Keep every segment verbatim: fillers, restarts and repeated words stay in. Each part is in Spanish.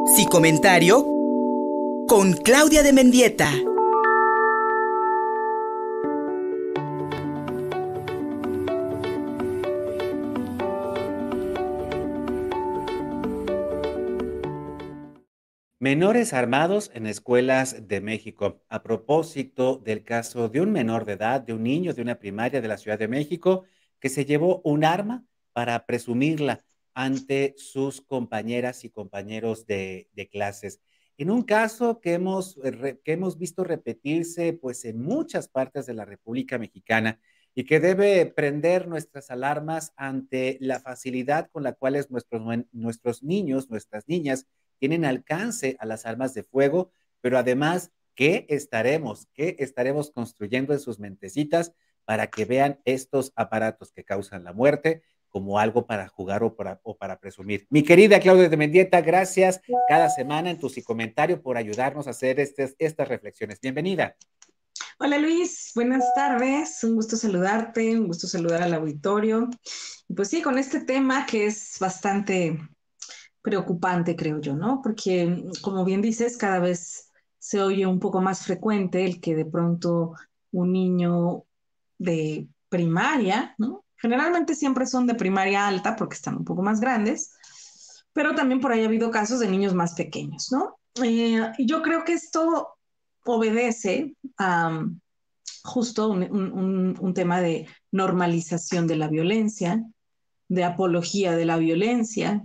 Sí comentario con Claudia de Mendieta. Menores armados en escuelas de México. A propósito del caso de un menor de edad, de un niño de una primaria de la Ciudad de México, que se llevó un arma para presumirla ante sus compañeras y compañeros de, de clases. En un caso que hemos, eh, re- que hemos visto repetirse pues, en muchas partes de la República Mexicana y que debe prender nuestras alarmas ante la facilidad con la cual es nuestros, nuestros niños, nuestras niñas, tienen alcance a las armas de fuego, pero además, ¿qué estaremos, qué estaremos construyendo en sus mentecitas para que vean estos aparatos que causan la muerte como algo para jugar o para, o para presumir? Mi querida Claudia de Mendieta, gracias cada semana en tu comentario por ayudarnos a hacer estas, estas reflexiones. Bienvenida. Hola Luis, buenas tardes, un gusto saludarte, un gusto saludar al auditorio. Y pues sí, con este tema que es bastante preocupante, creo yo, ¿no? Porque, como bien dices, cada vez se oye un poco más frecuente el que de pronto un niño de primaria, ¿no? Generalmente siempre son de primaria alta porque están un poco más grandes, pero también por ahí ha habido casos de niños más pequeños, ¿no? Eh, y yo creo que esto obedece a justo un, un, un tema de normalización de la violencia, de apología de la violencia,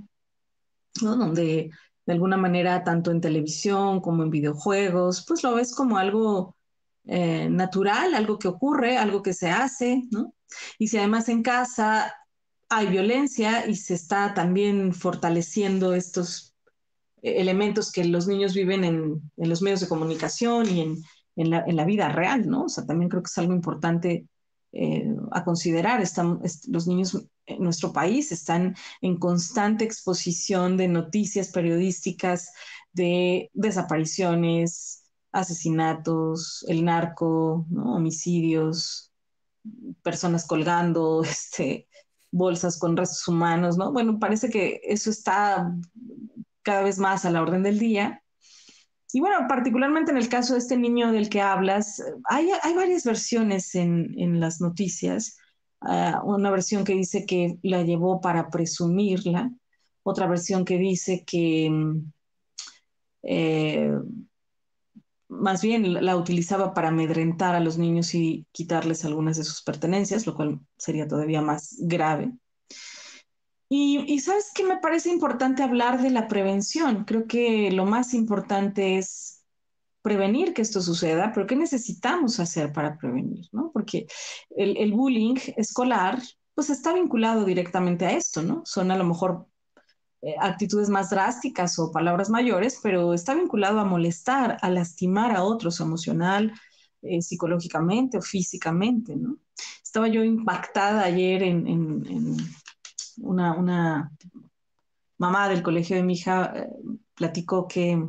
¿no? Donde de alguna manera, tanto en televisión como en videojuegos, pues lo ves como algo eh, natural, algo que ocurre, algo que se hace, ¿no? Y si además en casa hay violencia y se está también fortaleciendo estos eh, elementos que los niños viven en, en los medios de comunicación y en, en, la, en, la, vida real, ¿no? O sea, también creo que es algo importante eh, a considerar. Están, est los niños en nuestro país están en constante exposición de noticias periodísticas, de desapariciones, asesinatos, el narco, ¿no? Homicidios, personas colgando, este, bolsas con restos humanos, ¿no? Bueno, parece que eso está cada vez más a la orden del día. Y bueno, particularmente en el caso de este niño del que hablas, hay, hay varias versiones en, en las noticias. Uh, una versión que dice que la llevó para presumirla, otra versión que dice que eh, más bien la utilizaba para amedrentar a los niños y quitarles algunas de sus pertenencias, lo cual sería todavía más grave. Y, y sabes que me parece importante hablar de la prevención. Creo que lo más importante es prevenir que esto suceda, pero ¿qué necesitamos hacer para prevenir? ¿No? Porque el, el bullying escolar pues está vinculado directamente a esto, ¿no? Son a lo mejor eh, actitudes más drásticas o palabras mayores, pero está vinculado a molestar, a lastimar a otros emocional, eh, psicológicamente o físicamente, ¿no? Estaba yo impactada ayer en, en, en una, una mamá del colegio de mi hija eh, platicó que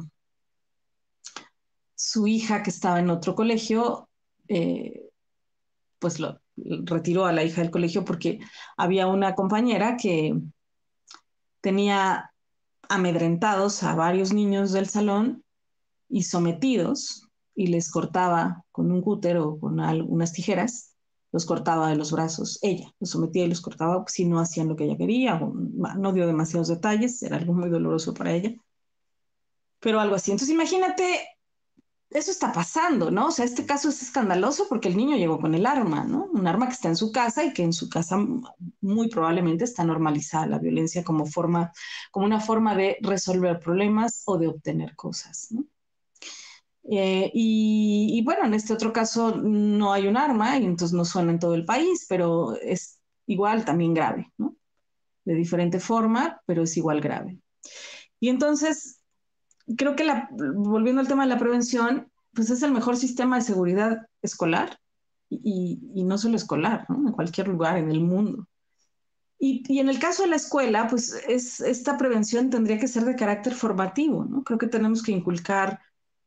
su hija que estaba en otro colegio, eh, pues lo retiró a la hija del colegio porque había una compañera que tenía amedrentados a varios niños del salón y sometidos y les cortaba con un cúter o con unas tijeras, los cortaba de los brazos, ella los sometía y los cortaba si no hacían lo que ella quería, o no dio demasiados detalles, era algo muy doloroso para ella, pero algo así. Entonces imagínate, eso está pasando, ¿no? O sea, este caso es escandaloso porque el niño llegó con el arma, ¿no? Un arma que está en su casa y que en su casa muy probablemente está normalizada la violencia como forma, como una forma de resolver problemas o de obtener cosas, ¿no? Eh, y, y, bueno, en este otro caso no hay un arma y entonces no suena en todo el país, pero es igual también grave, ¿no? De diferente forma, pero es igual grave. Y entonces, creo que la, volviendo al tema de la prevención, pues es el mejor sistema de seguridad escolar y, y no solo escolar, ¿no? En cualquier lugar en el mundo. Y, y, en el caso de la escuela, pues es, esta prevención tendría que ser de carácter formativo, ¿no? Creo que tenemos que inculcar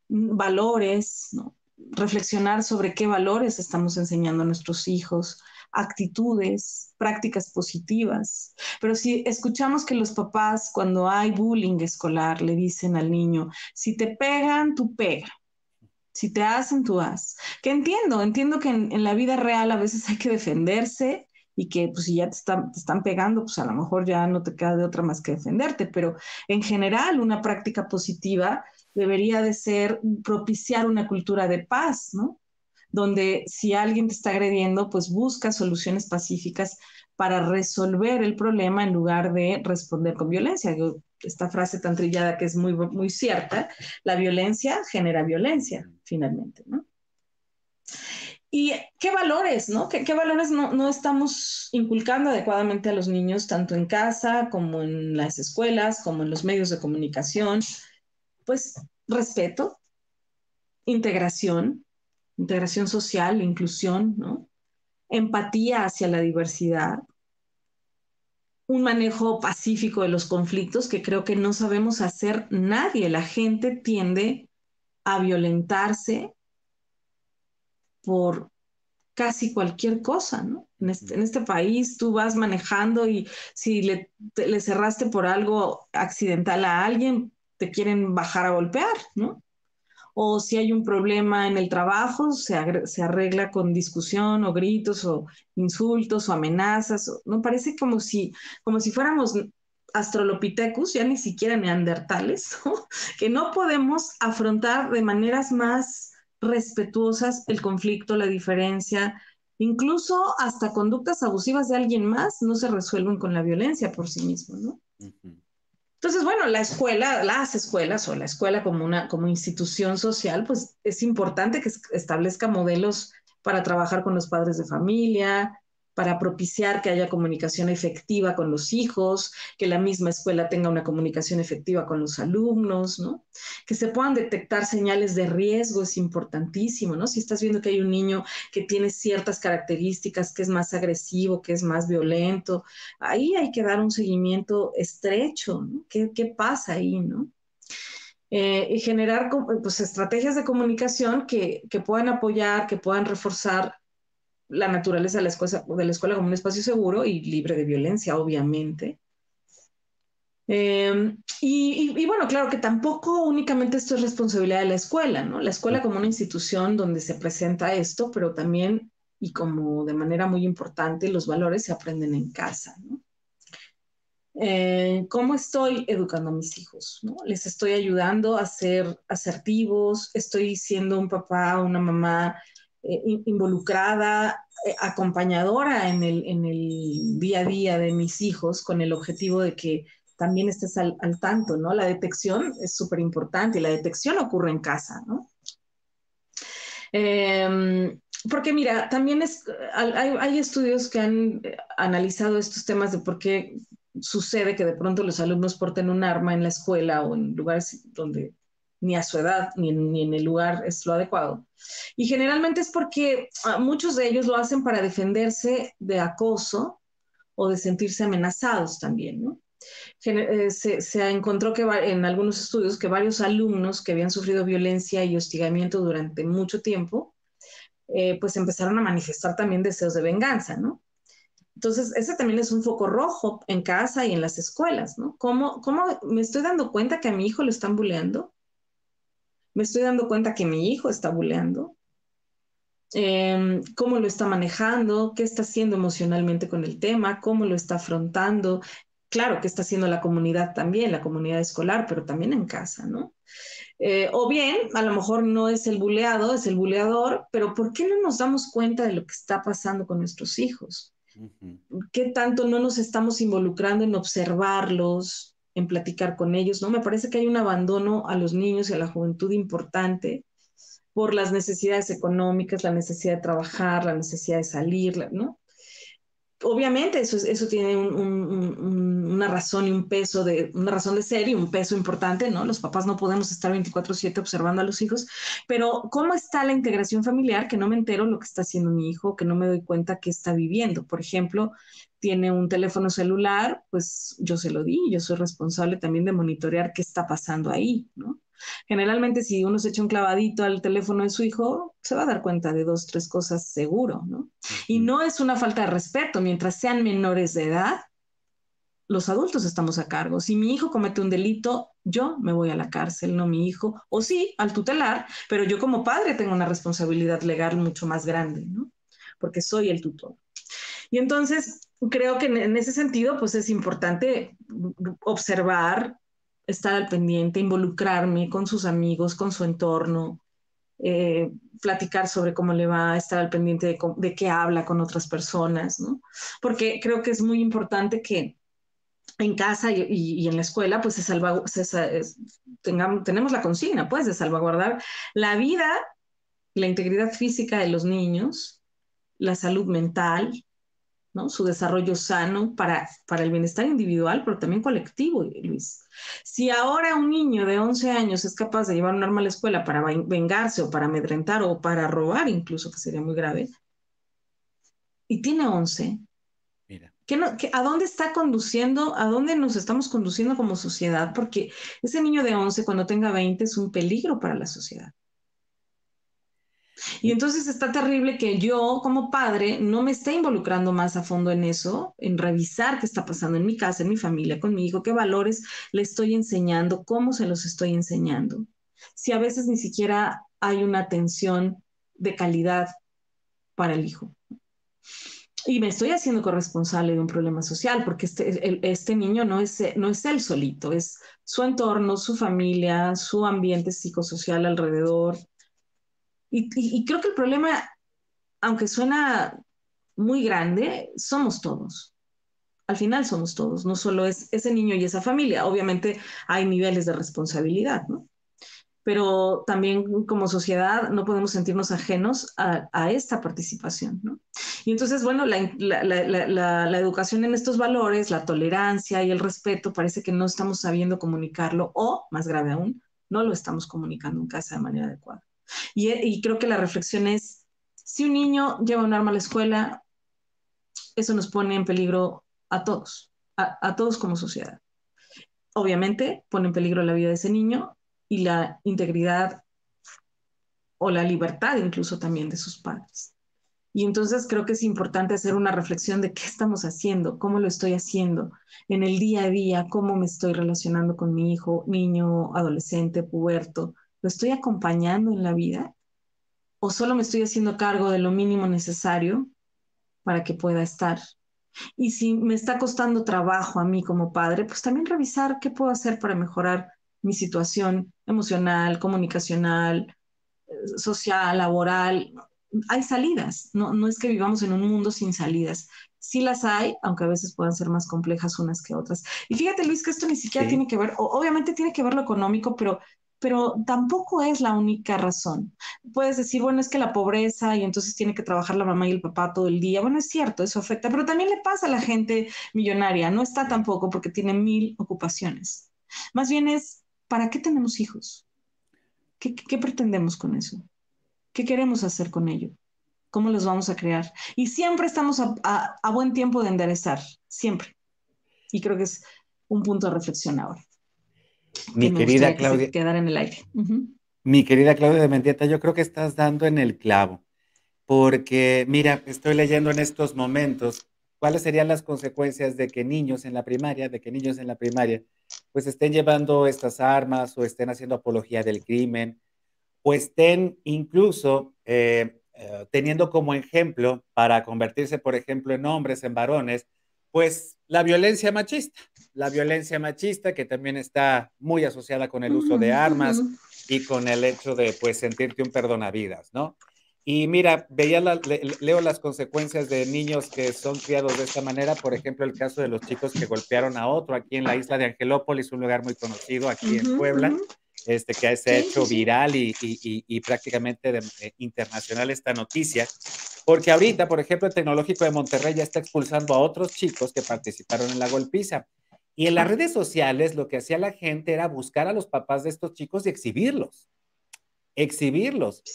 valores, ¿no? Reflexionar sobre qué valores estamos enseñando a nuestros hijos, actitudes, prácticas positivas. Pero si escuchamos que los papás cuando hay bullying escolar le dicen al niño, si te pegan, tú pega. Si te hacen, tú haz. Que entiendo, entiendo que en, en la vida real a veces hay que defenderse y que pues si ya te están, te están pegando, pues a lo mejor ya no te queda de otra más que defenderte, pero en general una práctica positiva debería de ser propiciar una cultura de paz, ¿no? Donde si alguien te está agrediendo, pues busca soluciones pacíficas para resolver el problema en lugar de responder con violencia. Yo, esta frase tan trillada que es muy, muy cierta, la violencia genera violencia, finalmente, ¿no? ¿Y qué valores, no? ¿Qué, qué valores no, no estamos inculcando adecuadamente a los niños, tanto en casa como en las escuelas, como en los medios de comunicación? Pues respeto, integración, integración social, inclusión, ¿no? Empatía hacia la diversidad, un manejo pacífico de los conflictos, que creo que no sabemos hacer nadie. La gente tiende a violentarse por casi cualquier cosa, ¿no? En este, en este país tú vas manejando y si le, te, le cerraste por algo accidental a alguien, te quieren bajar a golpear, ¿no? O si hay un problema en el trabajo, se, agre- se arregla con discusión o gritos o insultos o amenazas. O- no parece como si, como si fuéramos Australopithecus, ya ni siquiera neandertales, ¿no? Que no podemos afrontar de maneras más respetuosas el conflicto, la diferencia, incluso hasta conductas abusivas de alguien más no se resuelven con la violencia por sí mismo, ¿no? Ujú. Entonces, bueno, la escuela, las escuelas o la escuela como una como institución social, pues es importante que establezca modelos para trabajar con los padres de familia, para propiciar que haya comunicación efectiva con los hijos, que la misma escuela tenga una comunicación efectiva con los alumnos, ¿no? Que se puedan detectar señales de riesgo es importantísimo, ¿no? Si estás viendo que hay un niño que tiene ciertas características, que es más agresivo, que es más violento, ahí hay que dar un seguimiento estrecho, ¿no? ¿Qué, qué pasa ahí, no? Eh, y generar pues, estrategias de comunicación que, que puedan apoyar, que puedan reforzar la naturaleza de la, escuela, de la escuela como un espacio seguro y libre de violencia, obviamente. Eh, y, y, y, bueno, claro que tampoco únicamente esto es responsabilidad de la escuela, ¿no? La escuela como una institución donde se presenta esto, pero también, y como de manera muy importante, los valores se aprenden en casa, ¿no? Eh, ¿Cómo estoy educando a mis hijos? ¿No? ¿Les estoy ayudando a ser asertivos? ¿Estoy siendo un papá o una mamá eh, involucrada, eh, acompañadora en el, en el día a día de mis hijos con el objetivo de que también estés al, al tanto, ¿no? La detección es súper importante y la detección ocurre en casa, ¿no? Eh, porque mira, también es, hay, hay, estudios que han analizado estos temas de por qué sucede que de pronto los alumnos porten un arma en la escuela o en lugares donde ni a su edad ni en, ni en el lugar es lo adecuado. Y generalmente es porque muchos de ellos lo hacen para defenderse de acoso o de sentirse amenazados también, ¿no? Se, se, encontró que en algunos estudios que varios alumnos que habían sufrido violencia y hostigamiento durante mucho tiempo, eh, pues empezaron a manifestar también deseos de venganza, ¿no? Entonces, ese también es un foco rojo en casa y en las escuelas, ¿no? ¿Cómo, cómo me estoy dando cuenta que a mi hijo lo están buleando? ¿Me estoy dando cuenta que mi hijo está buleando? Eh, ¿Cómo lo está manejando? ¿Qué está haciendo emocionalmente con el tema? ¿Cómo lo está afrontando? Claro que está haciendo la comunidad también, la comunidad escolar, pero también en casa, ¿no? Eh, o bien, a lo mejor no es el buleado, es el buleador, pero ¿por qué no nos damos cuenta de lo que está pasando con nuestros hijos? Uh-huh. ¿Qué tanto no nos estamos involucrando en observarlos, en platicar con ellos? ¿No? Me parece que hay un abandono a los niños y a la juventud importante por las necesidades económicas, la necesidad de trabajar, la necesidad de salir, ¿no? Obviamente eso, eso tiene un, un, un, una razón y un peso, de, una razón de ser y un peso importante, ¿no? Los papás no podemos estar veinticuatro siete observando a los hijos, pero ¿cómo está la integración familiar? Que no me entero lo que está haciendo mi hijo, que no me doy cuenta qué está viviendo. Por ejemplo, tiene un teléfono celular, pues yo se lo di, yo soy responsable también de monitorear qué está pasando ahí, ¿no? Generalmente si uno se echa un clavadito al teléfono de su hijo, se va a dar cuenta de dos, tres cosas seguro, ¿no? Y Ujú. no es una falta de respeto, mientras sean menores de edad, los adultos estamos a cargo. Si mi hijo comete un delito, yo me voy a la cárcel, no mi hijo, o sí, al tutelar, pero yo como padre tengo una responsabilidad legal mucho más grande, ¿no? Porque soy el tutor. Y entonces creo que en ese sentido, pues es importante observar, estar al pendiente, involucrarme con sus amigos, con su entorno, eh, platicar sobre cómo le va, estar al pendiente de, de qué habla con otras personas, ¿no? Porque creo que es muy importante que en casa y, y, y en la escuela, pues se salva, se, se, tengamos, tenemos la consigna, pues, de salvaguardar la vida, la integridad física de los niños, la salud mental, ¿no? Su desarrollo sano para, para el bienestar individual, pero también colectivo, Luis. Si ahora un niño de once años es capaz de llevar un arma a la escuela para vengarse o para amedrentar o para robar incluso, que sería muy grave, y tiene once, Mira. ¿qué no, qué, ¿a dónde está conduciendo? ¿A dónde nos estamos conduciendo como sociedad? Porque ese niño de once, cuando tenga veinte, es un peligro para la sociedad. Y entonces está terrible que yo, como padre, no me esté involucrando más a fondo en eso, en revisar qué está pasando en mi casa, en mi familia, con mi hijo, qué valores le estoy enseñando, cómo se los estoy enseñando. Si a veces ni siquiera hay una atención de calidad para el hijo. Y me estoy haciendo corresponsable de un problema social, porque este, el, este niño no es, no es él solito, es su entorno, su familia, su ambiente psicosocial alrededor. Y, y, y creo que el problema, aunque suena muy grande, somos todos. Al final somos todos, no solo es ese niño y esa familia. Obviamente hay niveles de responsabilidad, ¿no? Pero también como sociedad no podemos sentirnos ajenos a, a esta participación, ¿no? Y entonces, bueno, la, la, la, la, la educación en estos valores, la tolerancia y el respeto, parece que no estamos sabiendo comunicarlo o, más grave aún, no lo estamos comunicando en casa de manera adecuada. Y, y creo que la reflexión es, si un niño lleva un arma a la escuela, eso nos pone en peligro a todos, a, a todos como sociedad. Obviamente pone en peligro la vida de ese niño y la integridad o la libertad incluso también de sus padres. Y entonces creo que es importante hacer una reflexión de qué estamos haciendo, cómo lo estoy haciendo en el día a día, cómo me estoy relacionando con mi hijo, niño, adolescente, puberto. ¿Lo estoy acompañando en la vida? ¿O solo me estoy haciendo cargo de lo mínimo necesario para que pueda estar? Y si me está costando trabajo a mí como padre, pues también revisar qué puedo hacer para mejorar mi situación emocional, comunicacional, social, laboral. Hay salidas, no, no es que vivamos en un mundo sin salidas. Sí las hay, aunque a veces puedan ser más complejas unas que otras. Y fíjate, Luis, que esto ni siquiera Sí. tiene que ver, o, obviamente tiene que ver lo económico, pero, pero tampoco es la única razón. Puedes decir, bueno, es que la pobreza y entonces tiene que trabajar la mamá y el papá todo el día. Bueno, es cierto, eso afecta, pero también le pasa a la gente millonaria, no está Sí. tampoco porque tiene mil ocupaciones. Más bien es, ¿para qué tenemos hijos? ¿Qué, qué pretendemos con eso? ¿Qué queremos hacer con ello? ¿Cómo los vamos a crear? Y siempre estamos a, a, a buen tiempo de enderezar, siempre. Y creo que es un punto de reflexión ahora, que Mi me querida gustaría que se Claudia, quedara en el aire. Uh-huh. mi querida Claudia de Mendieta, yo creo que estás dando en el clavo, porque mira, estoy leyendo en estos momentos cuáles serían las consecuencias de que niños en la primaria, de que niños en la primaria, pues estén llevando estas armas o estén haciendo apología del crimen o estén incluso eh, eh, teniendo como ejemplo para convertirse, por ejemplo, en hombres, en varones, pues la violencia machista, la violencia machista que también está muy asociada con el uso de Uh-huh. armas Uh-huh. y con el hecho de, pues, sentirte un perdonavidas, ¿no? Y mira, veía la, le, leo las consecuencias de niños que son criados de esta manera, por ejemplo, el caso de los chicos que golpearon a otro aquí en la isla de Angelópolis, un lugar muy conocido aquí en Uh-huh. Puebla, Uh-huh. este, que se ha Sí, sí, hecho sí. viral y, y, y, y prácticamente de, eh, internacional esta noticia, porque ahorita, por ejemplo, el Tecnológico de Monterrey ya está expulsando a otros chicos que participaron en la golpiza. Y en las redes sociales lo que hacía la gente era buscar a los papás de estos chicos y exhibirlos, exhibirlos.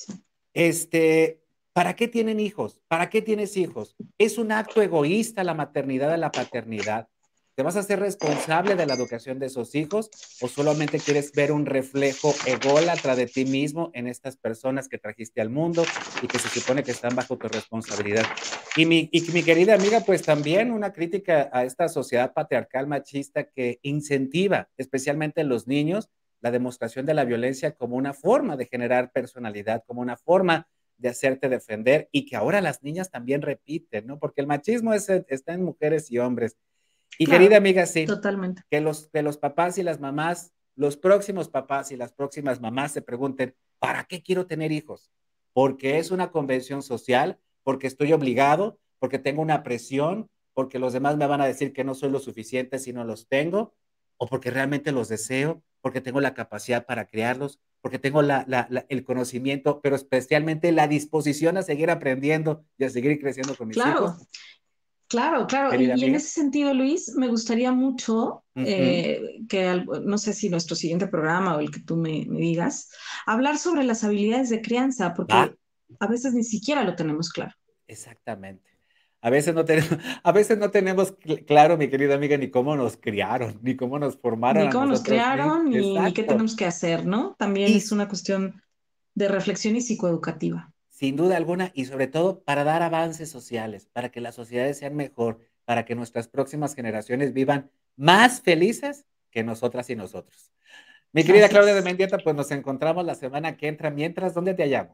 Este, ¿para qué tienen hijos? ¿Para qué tienes hijos? Es un acto egoísta la maternidad y la paternidad. ¿Te vas a hacer responsable de la educación de esos hijos o solamente quieres ver un reflejo ególatra de ti mismo en estas personas que trajiste al mundo y que se supone que están bajo tu responsabilidad? Y mi, y mi querida amiga, pues también una crítica a esta sociedad patriarcal machista que incentiva, especialmente en los niños, la demostración de la violencia como una forma de generar personalidad, como una forma de hacerte defender y que ahora las niñas también repiten, ¿no? Porque el machismo es, está en mujeres y hombres. Y querida Claro, amiga, sí, totalmente. que los, que los papás y las mamás, los próximos papás y las próximas mamás se pregunten, ¿para qué quiero tener hijos? ¿Porque es una convención social? ¿Porque estoy obligado? ¿Porque tengo una presión? ¿Porque los demás me van a decir que no soy lo suficiente si no los tengo? ¿O porque realmente los deseo? ¿Porque tengo la capacidad para criarlos? ¿Porque tengo la, la, la, el conocimiento, pero especialmente la disposición a seguir aprendiendo y a seguir creciendo con mis hijos? Claro. Claro, claro. Y, Querida y en amiga. ese sentido, Luis, me gustaría mucho Uh -huh. eh, que, al- no sé si nuestro siguiente programa o el que tú me, me digas, hablar sobre las habilidades de crianza, Va. porque a veces ni siquiera lo tenemos claro. Exactamente. A veces no tenemos, a veces no tenemos cl- claro, mi querida amiga, ni cómo nos criaron, ni cómo nos formaron Ni a cómo nos nosotros mismos. criaron, ni, ni qué Exacto. tenemos que hacer, ¿no? También Y es una cuestión de reflexión y psicoeducativa. sin duda alguna, y sobre todo para dar avances sociales, para que las sociedades sean mejor, para que nuestras próximas generaciones vivan más felices que nosotras y nosotros. Mi querida Así Claudia de es. Mendieta, pues nos encontramos la semana que entra. Mientras, ¿dónde te hallamos?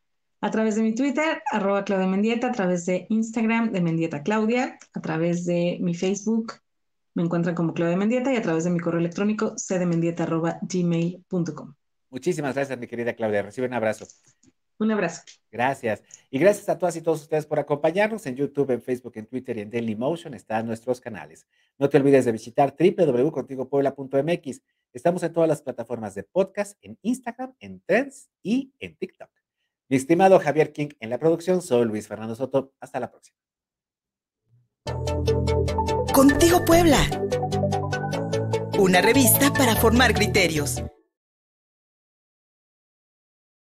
A través de mi Twitter, arroba Claudia Mendieta, a través de Instagram, de Mendieta Claudia, a través de mi Facebook, me encuentran como Claudia Mendieta y a través de mi correo electrónico, cdemendieta arroba gmail punto com. Muchísimas gracias, mi querida Claudia. Recibe un abrazo. Un abrazo. Gracias. Y gracias a todas y todos ustedes por acompañarnos en YouTube, en Facebook, en Twitter y en Dailymotion. Están nuestros canales. No te olvides de visitar doble u doble u doble u punto contigo puebla punto m x. Estamos en todas las plataformas de podcast, en Instagram, en Threads y en TikTok. Mi estimado Javier King en la producción, soy Luis Fernando Soto. Hasta la próxima. Contigo Puebla. Una revista para formar criterios.